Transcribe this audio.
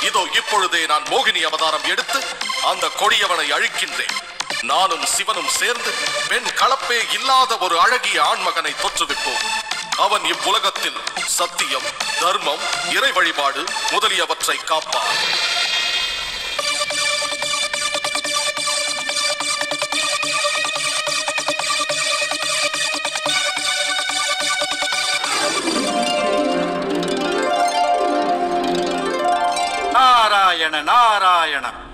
இதோ இப்பொழுதே நான் மோகினி அவதாரம் எடுத்து அந்த கொடியவனை அழிக்கின்றேன். நானும் சிவனும் சேர்ந்து பெண் கலப்பே இல்லாத ஒரு அழகிய ஆண்மகனை தோற்றுவிப்போம். அவன் இவ்வுலகத்தில் சத்தியம், தர்மம், இறை வழிபாடு முதலியவற்றை காப்பான். நாராயண நாராயண.